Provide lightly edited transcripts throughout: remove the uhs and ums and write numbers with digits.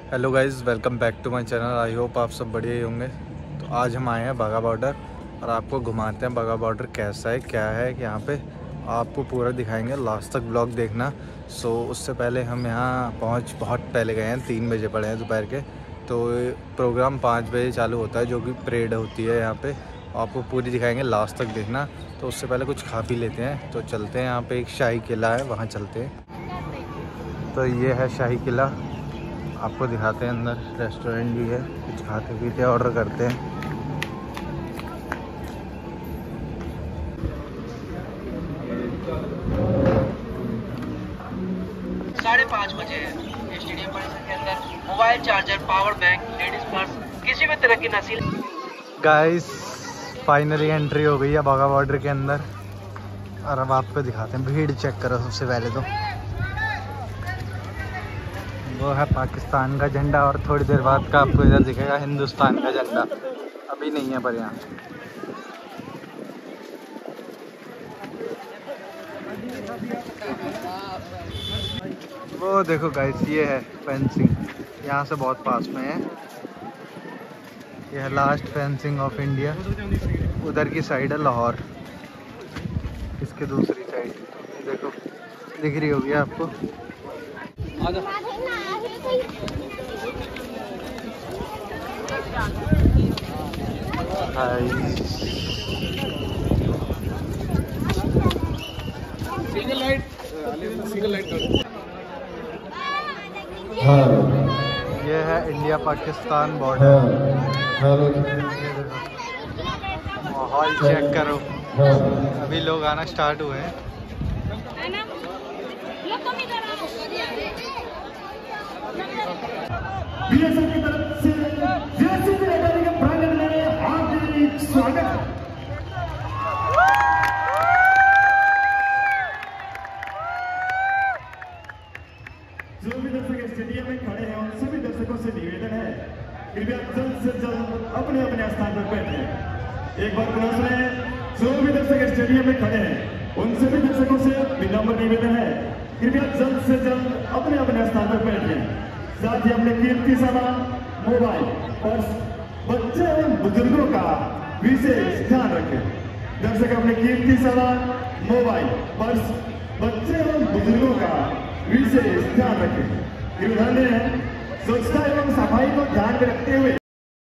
Hello guys, welcome back to my channel. I hope आप सब बढ़िया ही होंगे। तो आज हम आए हैं बाघा बॉर्डर और आपको घुमाते हैं बाघा बॉर्डर कैसा है, क्या है यहाँ पे, आपको पूरा दिखाएंगे। लास्ट तक ब्लॉग देखना। उससे पहले हम यहाँ बहुत पहले गए हैं, 3 बजे पड़े हैं दोपहर के। तो प्रोग्राम 5 बजे चालू होता है, जो कि परेड होती है यहाँ पे। आपको पूरी दिखाएंगे, लास्ट तक देखना। तो उससे पहले कुछ खा पी लेते हैं, तो चलते हैं। यहाँ पे एक शाही किला है, वहाँ चलते हैं। तो ये है शाही किला, आपको दिखाते हैं। अंदर रेस्टोरेंट भी है, कुछ खाते पीते ऑर्डर करते हैं। 5:30 बजे है। स्टेडियम परिसर के अंदर mobile charger, power bank, ladies purse, किसी भी तरह की नशीली। गाइस फाइनली एंट्री हो गई है बाघा बॉर्डर के अंदर और अब आपको दिखाते हैं। भीड़ चेक करो। सबसे पहले तो वो है पाकिस्तान का झंडा और थोड़ी देर बाद का आपको इधर दिखेगा हिंदुस्तान का झंडा। अभी नहीं है पर यहाँ वो देखो गाइस, ये है फेंसिंग, यहाँ से बहुत पास में है। यह है लास्ट फेंसिंग ऑफ इंडिया। उधर की साइड है लाहौर, इसके दूसरी साइड देखो, दिख रही होगी आपको। सिंगल लाइट ये है इंडिया पाकिस्तान बॉर्डर। माहौल चेक करो, अभी लोग आना स्टार्ट हुए हैं। बीएसएफ की तरफ से जेसीबी अकेडमी के प्रांगण में हार्दिक स्वागत। जो भी दर्शक स्टेडियम में खड़े हैं उन सभी दर्शकों से निवेदन है, कृपया जल्द से जल्द अपने अपने स्थान पर बैठें। एक बार पुनः सुने, जो भी दर्शक स्टेडियम में खड़े हैं उन सभी दर्शकों से विनम्र निवेदन है, कृपया जल्द से जल्द अपने अपने स्थान पर बैठें। साथ ही अपने कीमती सामान, मोबाइल, पर्स, बच्चे एवं बुजुर्गों का विशेष ध्यान रखें। दर्शक अपने कीमती सामान, मोबाइल, पर्स, बच्चे एवं बुजुर्गों का विशेष ध्यान रखें। ध्यान है, स्वच्छता एवं सफाई को ध्यान में रखते हुए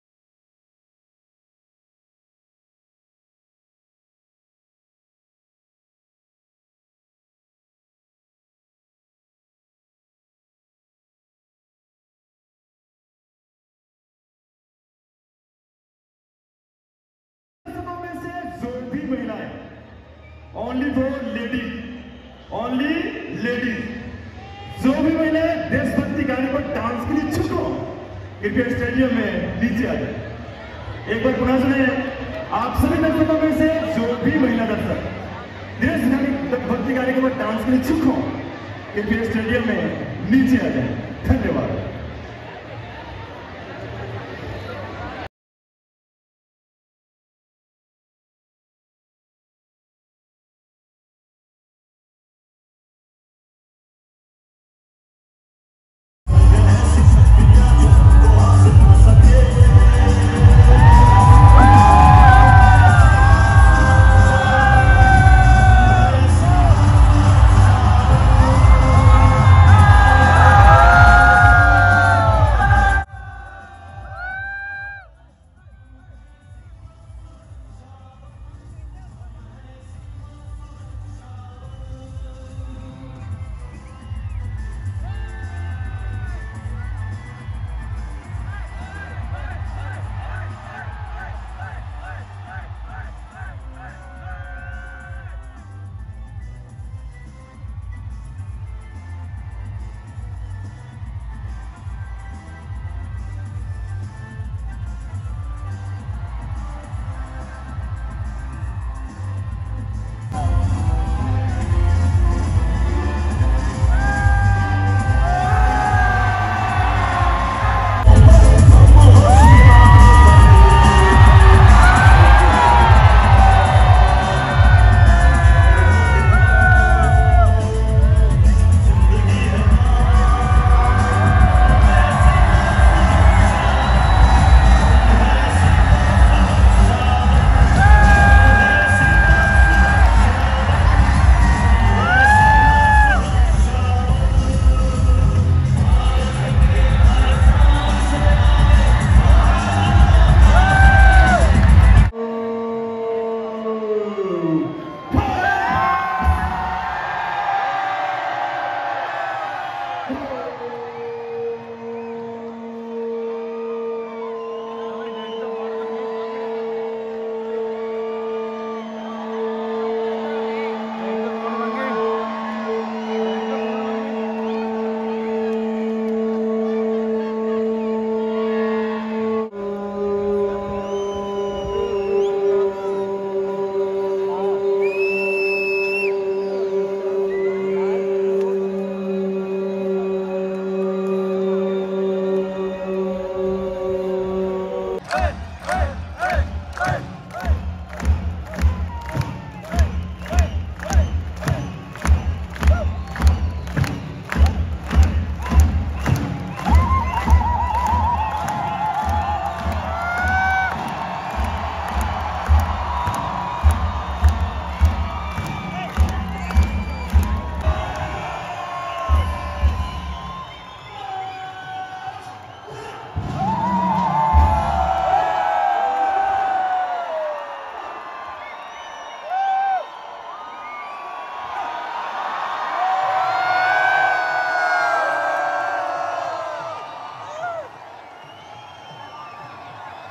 only for ladies, only ladies. जो भी महिलाएं देशभक्ति गाने पर डांस के लिए इच्छुक हो, कृपया स्टेडियम में नीचे आ जाए। एक बार पुनः सुने, आप सभी दर्शकों में से जो भी महिला दर्शक देशभक्ति गाने के ऊपर डांस के लिए इच्छुक हो, कृपया स्टेडियम में नीचे आ जाए। धन्यवाद।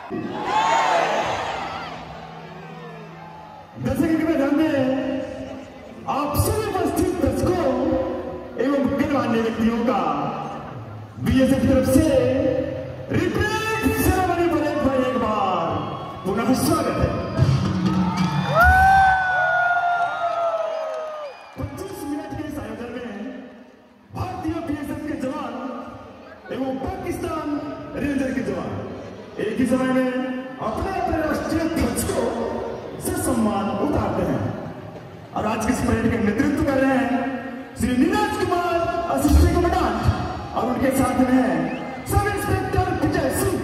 दर्शक कृपया ध्यान दें, आप सभी उपस्थित दर्शकों एवं गणमान्य व्यक्तियों का बीएसएफ की तरफ से रिट्रीट सेरेमनी परेड पर एक बार पुनः स्वागत है। 25 मिनट के इस आयोजन में भारतीय बीएसएफ के जवान एवं पाकिस्तान रेंजर के जवान एक ही समय में अपने अपने राष्ट्रीय ध्वज को सम्मान उतारते हैं और आज की इस परेड का नेतृत्व कर रहे हैं श्री नीरज कुमार असिस्टेंट कमांडेंट और उनके साथ में है सब इंस्पेक्टर विजय सिंह।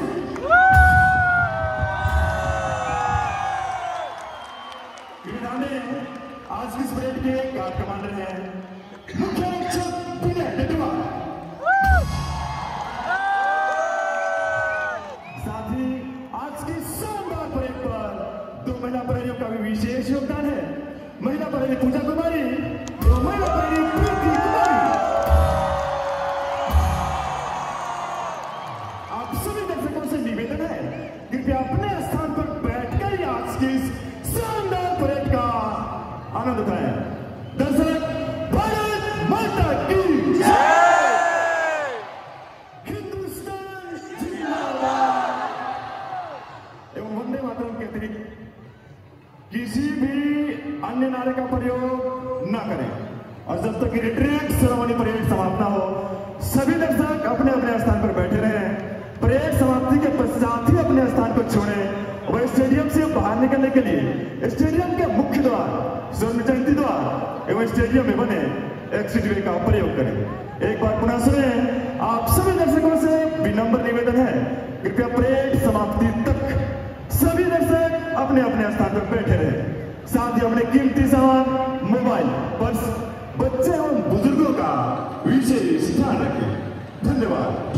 आज की इस परेड के गार्ड कमांडर हैं मुख्य आरक्षक विनय डेटवा। साथ ही आज की शानदार परेड पर 2 महिला प्रहरियों का भी विशेष योगदान है। महिला प्रहरी पूजा कुमारी और महिला प्रहरी प्रीति कुमारी। आप सभी दर्शकों से निवेदन है कृपया अपने स्थान पर बैठकर आज की इस शानदार परेड का आनंद उठाएं। दर्शक, भारत माता की जय, हिंदुस्तान जिंदाबाद एवं वंदे मातरम के अतिरिक्त किसी भी अन्य नारे का प्रयोग न करें और जब तक रिट्रीट सेरेमनी परेड समाप्त न हो सभी दर्शक अपने अपने स्थान पर बैठे रहें। परेड समाप्ति के पश्चात ही अपने स्थान को छोड़ें। वह स्टेडियम से बाहर निकलने के लिए स्टेडियम के मुख्य द्वार, स्वर्ण जयंती द्वार एवं स्टेडियम में बने एग्जिट वे का प्रयोग करें। एक बार पुनः सुने, आप सभी दर्शकों से विनम्र निवेदन है कृपया परेड समाप्ति तक सभी दर्शक अपने अपने स्थान पर बैठे रहे। साथ ही अपने कीमती सामान, मोबाइल, पर्स, बच्चे एवं बुजुर्गों का विशेष ध्यान रखें। धन्यवाद।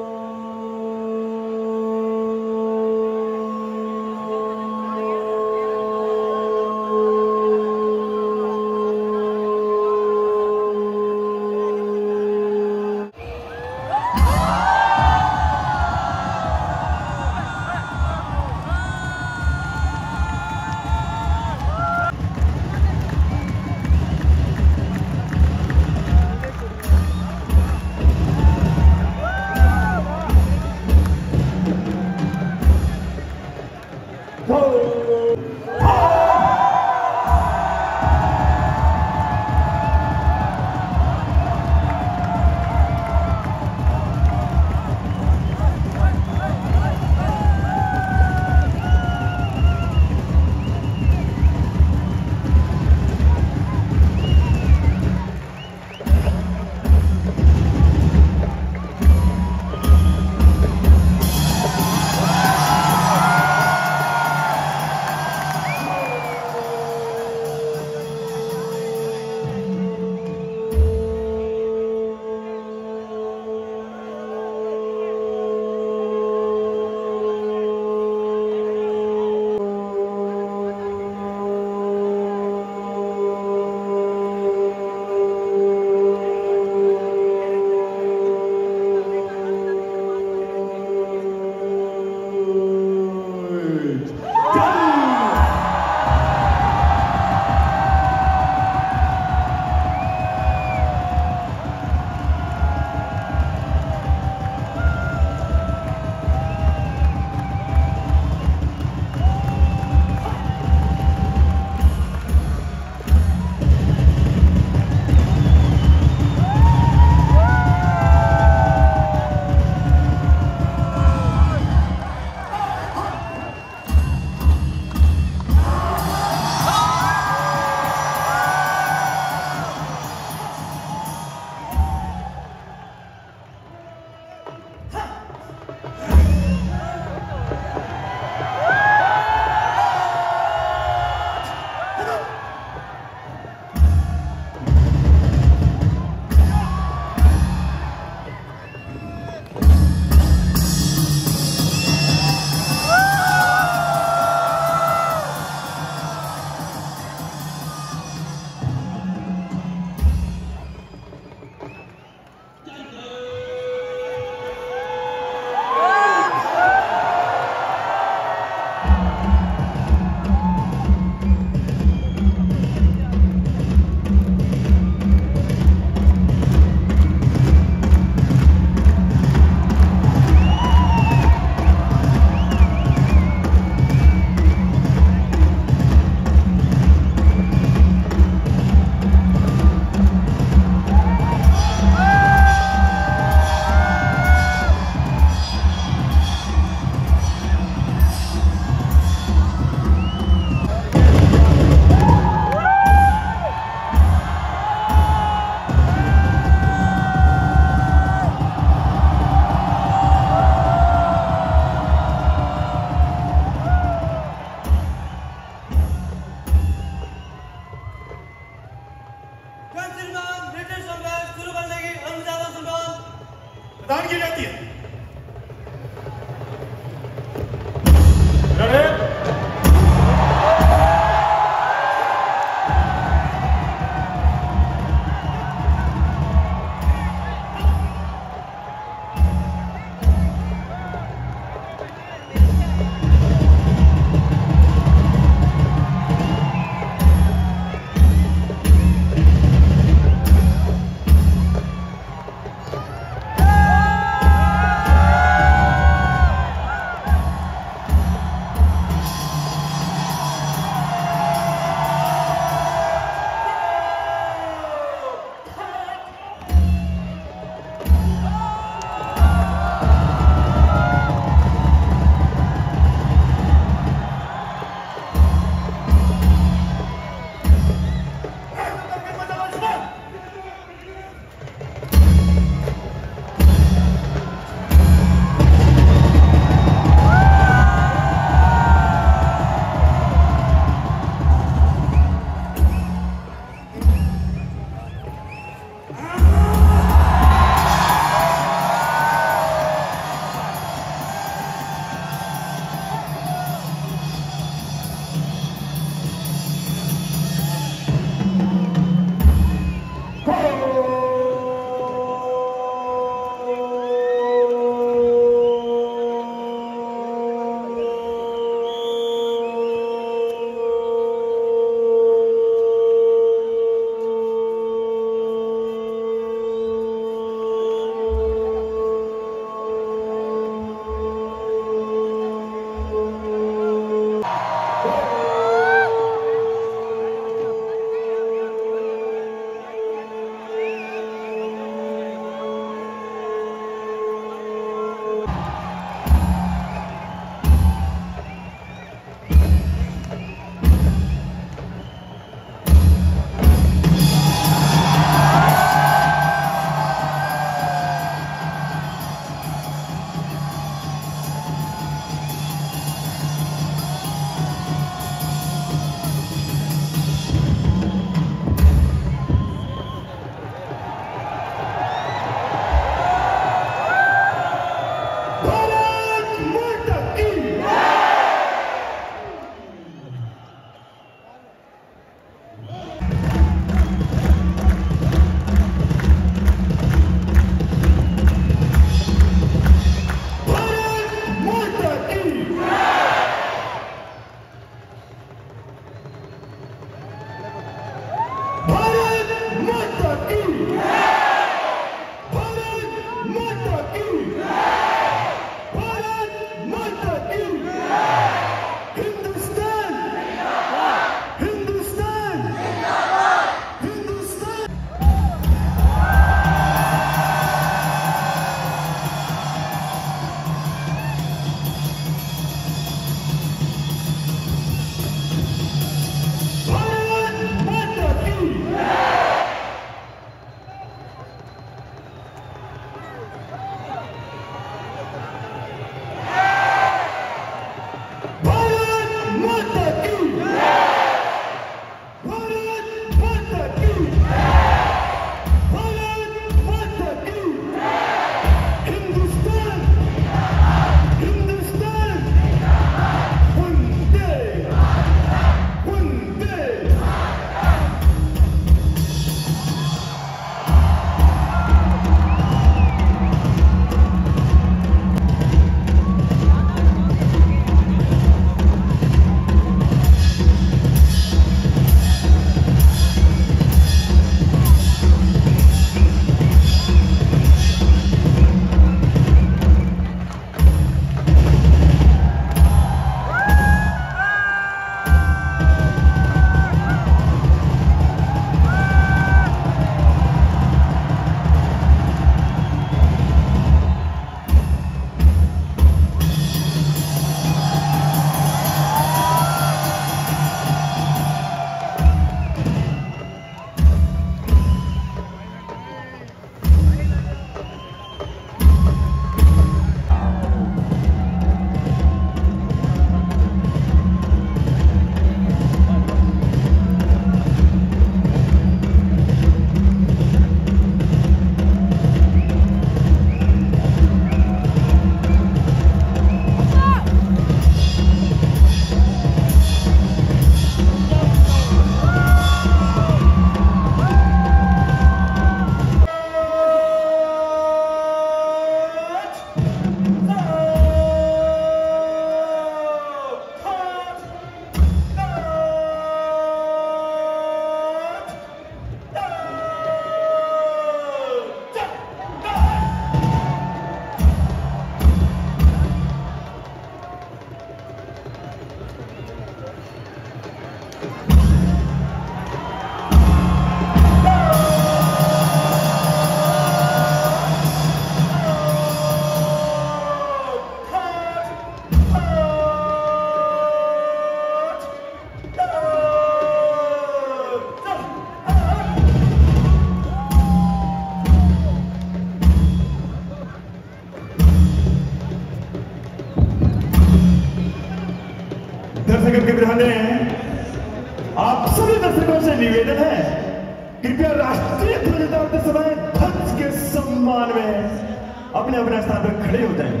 दर्शकों के ध्यान आप सभी दर्शकों से निवेदन है, कृपया राष्ट्रीय ध्वज उतारते समय ध्वज के सम्मान में अपने अपने स्थान पर खड़े हो जाएं।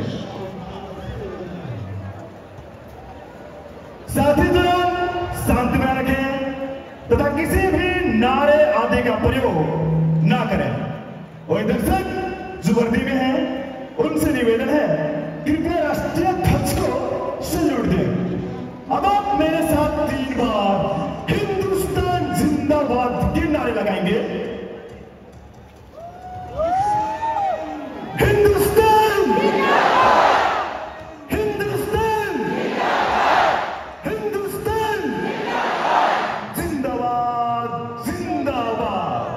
साथी जन शांति में रखें तथा किसी भी नारे आदि का प्रयोग ना करें। और दर्शक जो वर्दी में हैं उनसे निवेदन है, कृपया राष्ट्रीय ध्वज को सैल्यूट दें। अब आप मेरे साथ 3 बार हिंदुस्तान जिंदाबाद के नारे लगाएंगे। हिंदुस्तान, हिंदुस्तान, हिंदुस्तान, जिंदाबाद, जिंदाबाद।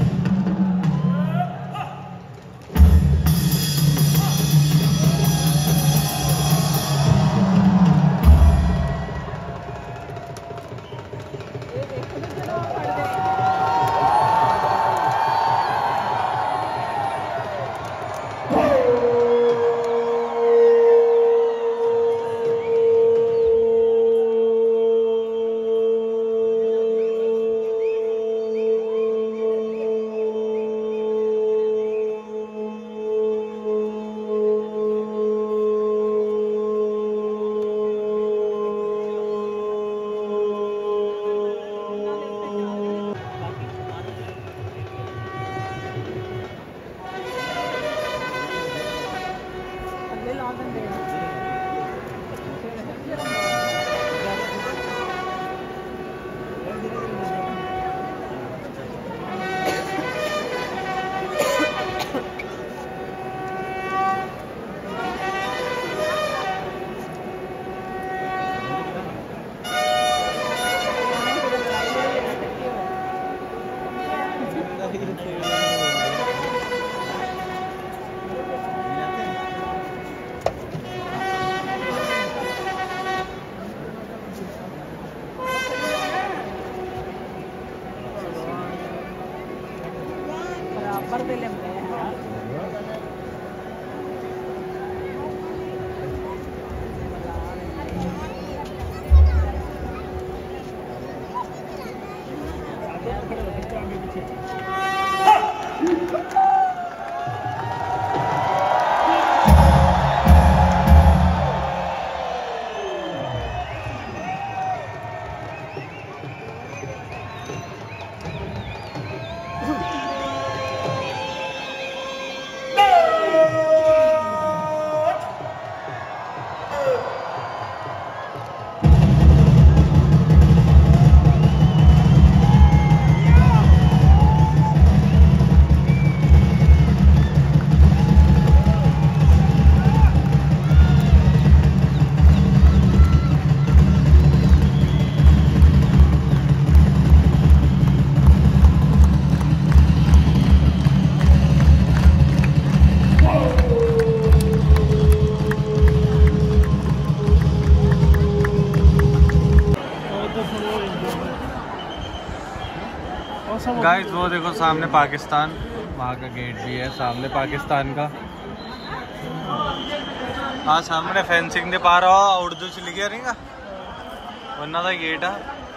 गाइस वो देखो सामने पाकिस्तान, वहाँ का गेट भी है सामने पाकिस्तान का। हाँ सामने फेंसिंग दे पा रहा हो उर्दू च लिखा रहेगा वरना का गेट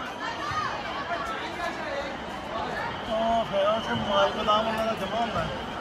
है।